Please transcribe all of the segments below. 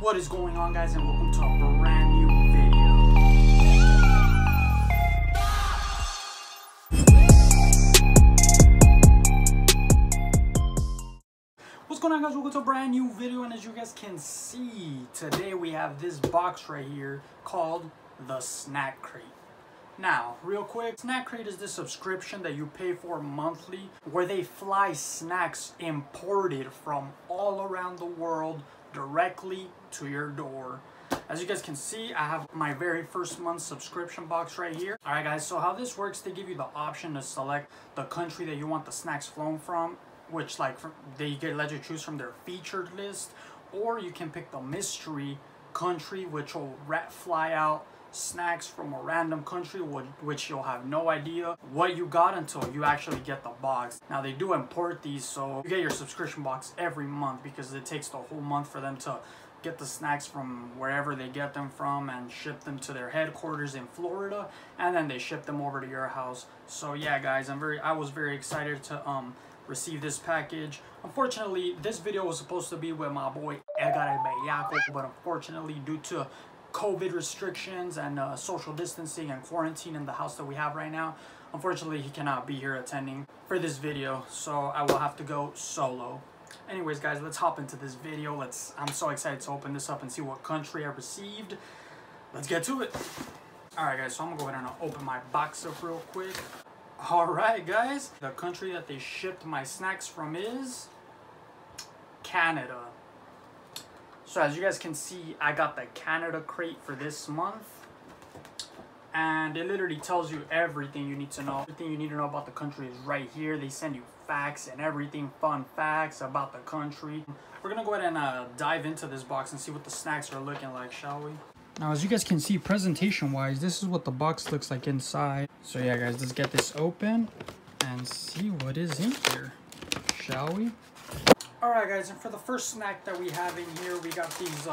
What is going on, guys, and welcome to a brand new video. What's going on, guys? Welcome to a brand new video, and as you guys can see, today we have this box right here called the Snack Crate. Now, real quick, Snack Crate is this subscription that you pay for monthly where they fly snacks imported from all around the world directly to your door. As you guys can see, I have my very first month subscription box right here. Alright guys, so how this works, they give you the option to select the country that you want the snacks flown from, which they let you choose from their featured list, or you can pick the mystery country, which will fly out snacks from a random country, which you'll have no idea what you got until you actually get the box. Now they do import these, so you get your subscription box every month because it takes the whole month for them to get the snacks from wherever they get them from and ship them to their headquarters in Florida, and then they ship them over to your house. So yeah guys, I was very excited to receive this package. Unfortunately, this video was supposed to be with my boy Edgar Bellaco, but unfortunately due to COVID restrictions and social distancing and quarantine in the house that we have right now, unfortunately he cannot be here attending for this video, so I will have to go solo. Anyways guys, let's hop into this video. I'm so excited to open this up and see what country I received. Let's get to it. Alright guys, so I'm gonna go ahead and open my box up real quick. Alright guys, the country that they shipped my snacks from is Canada. So as you guys can see, I got the Canada crate for this month, and it literally tells you everything you need to know. Everything you need to know about the country is right here. They send you facts and everything, fun facts about the country. We're gonna go ahead and dive into this box and see what the snacks are looking like, shall we? Now as you guys can see, presentation wise, this is what the box looks like inside. So yeah guys, let's get this open and see what is in here, shall we? Alright guys, and for the first snack that we have in here, we got these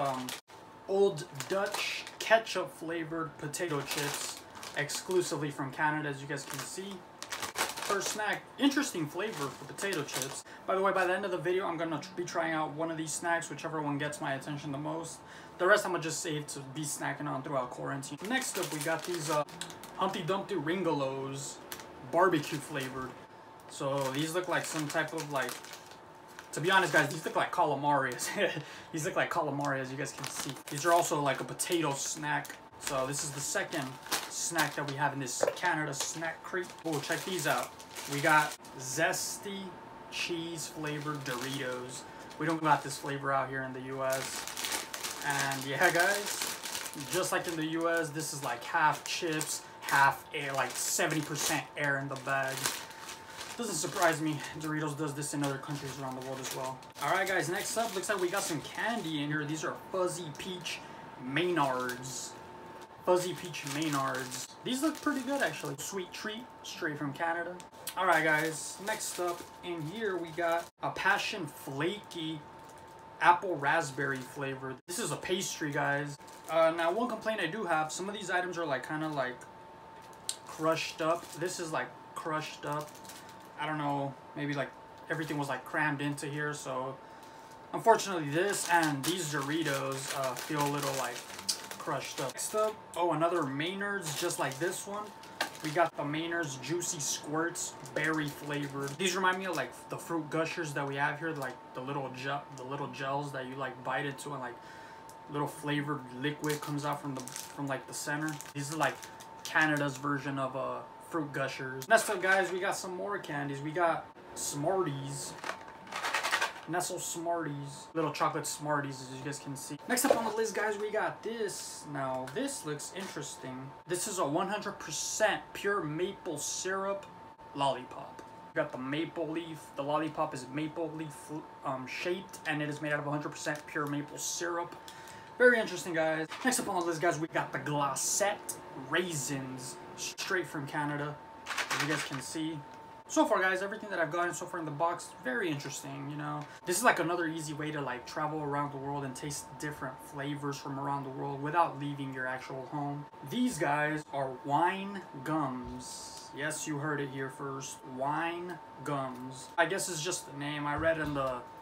Old Dutch ketchup flavored potato chips, exclusively from Canada, as you guys can see. First snack, interesting flavor for potato chips. By the way, by the end of the video, I'm going to be trying out one of these snacks, whichever one gets my attention the most. The rest I'm going to just save to be snacking on throughout quarantine. Next up, we got these Humpty Dumpty Ringolos, barbecue flavored. So these look like some type of to be honest guys, these look like calamari. These look like calamari, as you guys can see. These are also like a potato snack. So this is the second snack that we have in this Canada snack crate. Oh, check these out. We got zesty cheese flavored Doritos. We don't got this flavor out here in the US. And yeah guys, just like in the US, this is like half chips, half air, like 70% air in the bag. Doesn't surprise me, Doritos does this in other countries around the world as well. Alright guys, next up, looks like we got some candy in here. These are Fuzzy Peach Maynards. Fuzzy Peach Maynards. These look pretty good actually. Sweet treat, straight from Canada. Alright guys, next up in here we got a Passion Flaky apple raspberry flavor. This is a pastry guys. Now one complaint I do have, some of these items are kind of crushed up. This is crushed up. I don't know, maybe everything was crammed into here, so unfortunately this and these Doritos feel a little crushed up. Next up, oh, another Maynards just like this one. We got the Maynards Juicy Squirts berry flavored. These remind me of the fruit gushers that we have here, the little gels that you bite into and little flavored liquid comes out from the center. These are Canada's version of fruit gushers. Next up guys, we got some more candies. We got Smarties, Nestle Smarties, little chocolate Smarties, as you guys can see. Next up on the list guys, we got this. Now this looks interesting. This is a 100% pure maple syrup lollipop. We got the maple leaf. The lollipop is maple leaf shaped, and it is made out of 100% pure maple syrup. Very interesting guys. Next up on the list guys, we got the Glacette raisins, straight from Canada, as you guys can see. So far guys, everything that I've gotten so far in the box, very interesting, you know. This is another easy way to travel around the world and taste different flavors from around the world without leaving your actual home. These guys are wine gums. Yes, you heard it here first. Wine gums. I guess it's just the name. I read in the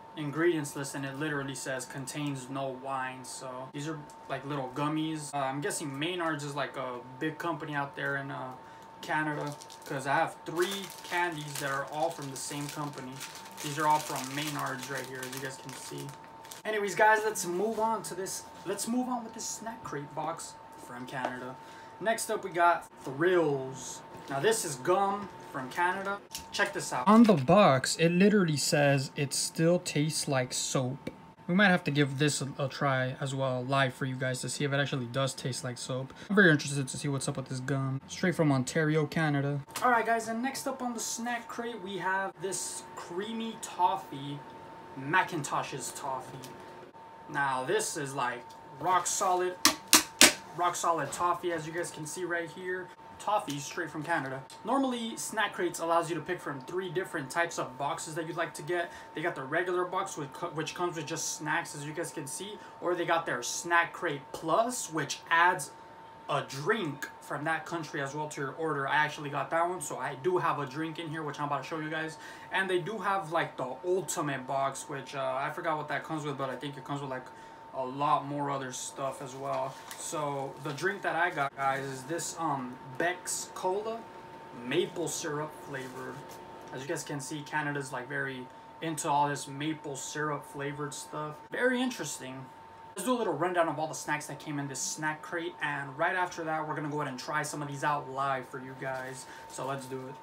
ingredients list, and it literally says contains no wine. So these are like little gummies. I'm guessing Maynard's is like a big company out there in Canada, because I have 3 candies that are all from the same company. These are all from Maynard's right here, as you guys can see. Anyways, guys, let's move on with this snack crate box from Canada. Next up, we got Thrills. Now this is gum from Canada. Check this out. On the box, it literally says it still tastes like soap. We might have to give this a try as well live for you guys to see if it actually does taste like soap. I'm very interested to see what's up with this gum. Straight from Ontario, Canada. Alright guys, and next up on the snack crate we have this creamy toffee, Macintosh's toffee. Now this is like rock solid toffee, as you guys can see right here. Toffee straight from Canada. Normally snack crates allows you to pick from 3 different types of boxes that you'd like to get. They got the regular box which comes with just snacks, as you guys can see, or they got their snack crate plus, which adds a drink from that country as well to your order. I actually got that one, so I do have a drink in here which I'm about to show you guys. And they do have like the ultimate box, which I forgot what that comes with, but I think it comes with like a lot more other stuff as well. So the drink that I got, guys, is this Beck's Cola maple syrup flavored. As you guys can see, Canada's like very into all this maple syrup flavored stuff. Very interesting. Let's do a little rundown of all the snacks that came in this snack crate, and right after that we're gonna go ahead and try some of these out live for you guys. So let's do it.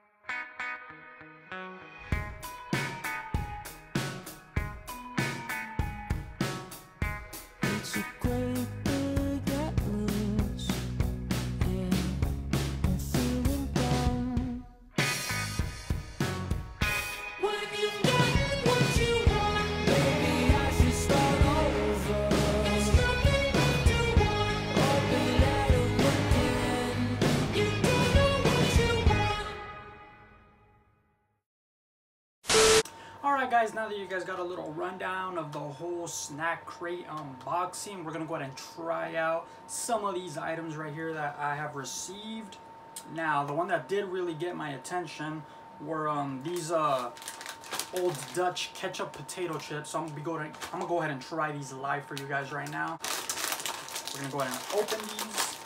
Alright guys, now that you guys got a little rundown of the whole snack crate unboxing, we're going to go ahead and try out some of these items right here that I have received. Now, the one that did really get my attention were these Old Dutch ketchup potato chips. So I'm going to go ahead and try these live for you guys right now. We're going to go ahead and open these.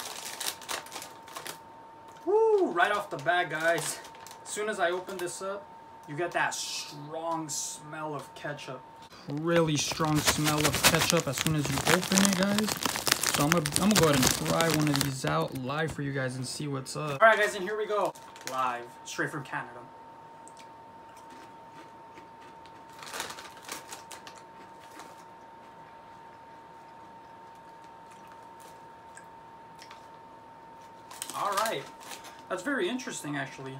Woo! Right off the bat, guys. As soon as I open this up, you get that strong smell of ketchup. Really strong smell of ketchup as soon as you open it, guys. So I'm gonna go ahead and try one of these out live for you guys and see what's up. Alright guys, and here we go. Live, straight from Canada. Alright. That's very interesting, actually.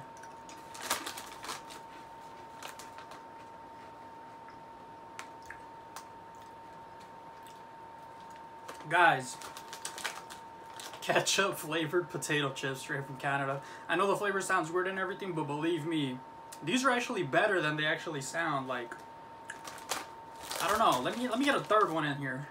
Guys, ketchup flavored potato chips straight from Canada. I know the flavor sounds weird and everything, but believe me, these are actually better than they actually sound. Like, I don't know. Let me get a third one in here.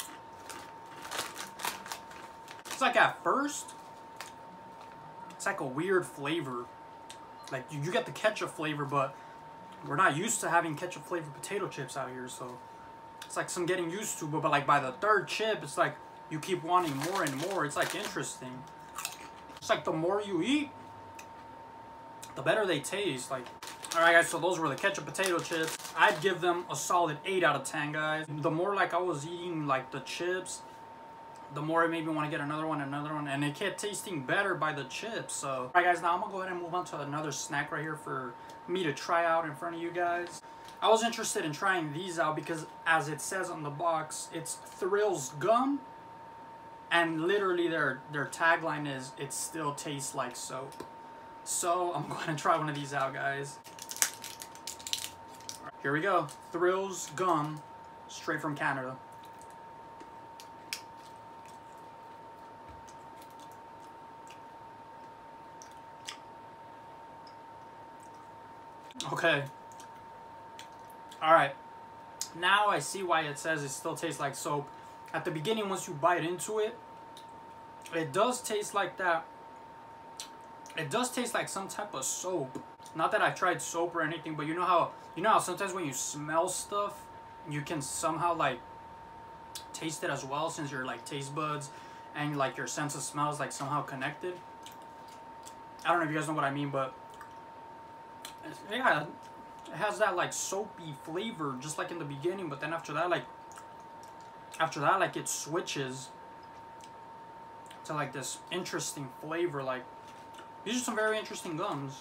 It's like at first, it's like a weird flavor. Like you get the ketchup flavor, but we're not used to having ketchup flavored potato chips out here, so it's like some getting used to, but like by the 3rd chip, it's like you keep wanting more and more. It's like interesting. It's like the more you eat, the better they taste. Like, alright guys, so those were the ketchup potato chips. I'd give them a solid 8 out of 10, guys. The more like I was eating like the chips, the more it made me want to get another one, and it kept tasting better by the chips. So, alright guys, now I'm gonna go ahead and move on to another snack right here for me to try out in front of you guys. I was interested in trying these out because, as it says on the box, it's Thrills gum, and literally their tagline is, "It still tastes like soap." So I'm going to try one of these out, guys. Right, here we go. Thrills gum, straight from Canada. Okay. Alright, now I see why it says it still tastes like soap. At the beginning, once you bite into it, it does taste like that. It does taste like some type of soap. Not that I've tried soap or anything, but you know how sometimes when you smell stuff, you can somehow like taste it as well, since your like taste buds and like your sense of smell is like somehow connected. I don't know if you guys know what I mean, but yeah, it has that like soapy flavor just like in the beginning, but then after that like it switches to like this interesting flavor. Like, these are some very interesting gums.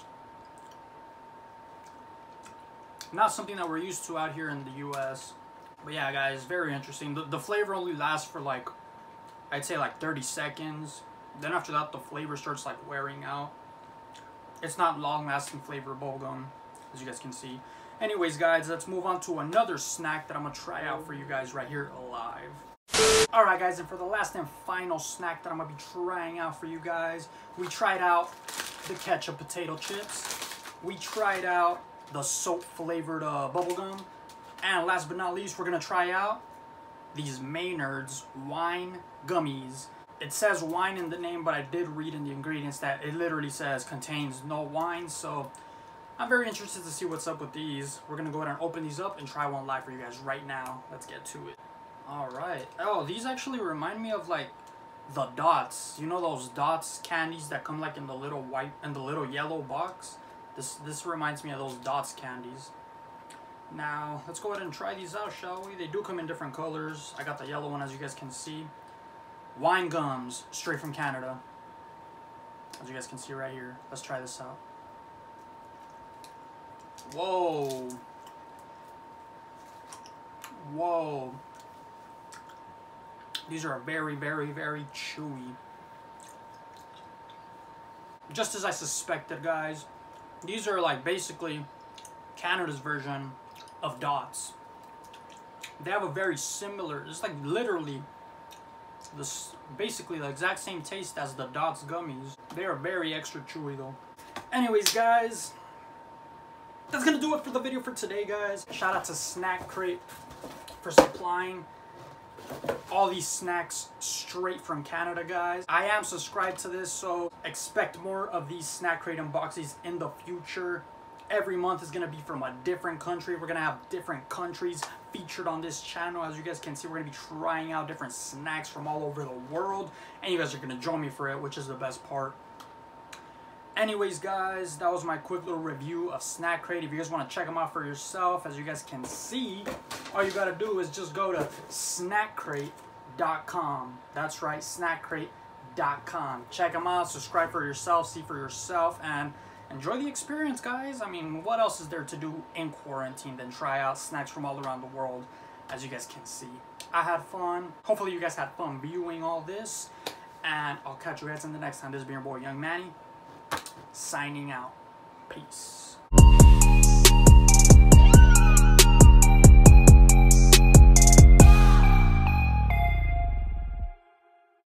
Not something that we're used to out here in the US. But yeah, guys, very interesting. The flavor only lasts for like, I'd say like 30 seconds. Then after that, the flavor starts like wearing out. It's not long-lasting flavor bubblegum, as you guys can see. Anyways, guys, let's move on to another snack that I'm going to try out for you guys right here live. Alright, guys, and for the last and final snack that I'm going to be trying out for you guys, we tried out the ketchup potato chips. We tried out the soap-flavored bubblegum. And last but not least, we're going to try out these Maynard's wine gummies. It says wine in the name, but I did read in the ingredients that it literally says contains no wine. So I'm very interested to see what's up with these. We're going to go ahead and open these up and try one live for you guys right now. Let's get to it. Alright. Oh, these actually remind me of like the Dots. You know those Dots candies that come like in the little white and the little yellow box? This reminds me of those Dots candies. Now, let's go ahead and try these out, shall we? They do come in different colors. I got the yellow one, as you guys can see. Wine gums, straight from Canada. As you guys can see right here. Let's try this out. Whoa. Whoa. These are very, very, very chewy. Just as I suspected, guys. These are like basically Canada's version of Dots. They have a very similar, it's like literally this, basically the exact same taste as the Dots gummies. They are very extra chewy though. Anyways, guys, that's gonna do it for the video for today, guys. Shout out to Snack Crate for supplying all these snacks straight from Canada, guys. I am subscribed to this, so expect more of these Snack Crate unboxings in the future. Every month is going to be from a different country. We're going to have different countries featured on this channel. As you guys can see, we're going to be trying out different snacks from all over the world. And you guys are going to join me for it, which is the best part. Anyways, guys, that was my quick little review of Snack Crate. If you guys want to check them out for yourself, as you guys can see, all you got to do is just go to snackcrate.com. That's right, snackcrate.com. Check them out, subscribe for yourself, see for yourself, and enjoy the experience, guys. I mean, what else is there to do in quarantine than try out snacks from all around the world, as you guys can see. I had fun. Hopefully you guys had fun viewing all this. And I'll catch you guys in the next time. This has been your boy, Young Manny, signing out. Peace.